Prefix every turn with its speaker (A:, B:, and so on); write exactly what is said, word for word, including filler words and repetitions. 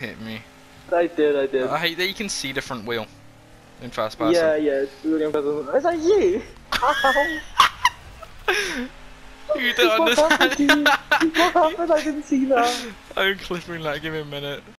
A: hit me.
B: I did, I did.
A: I hate that you can see the front wheel in fast passing.
B: Yeah, yeah, it's really impressive. Is that you? Ow!
A: You don't
B: What happened to
A: understand.
B: you? What happened? I didn't see that.
A: I'm clipping that, give me a minute.